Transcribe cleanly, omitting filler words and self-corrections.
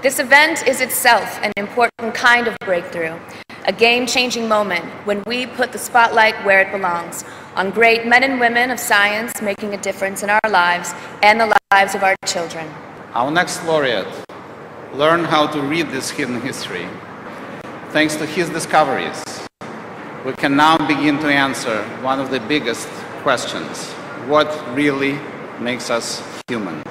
This event is itself an important kind of breakthrough, a game-changing moment when we put the spotlight where it belongs, on great men and women of science making a difference in our lives and the lives of our children. Our next laureate learned how to read this hidden history. Thanks to his discoveries, we can now begin to answer one of the biggest questions: what really makes us human?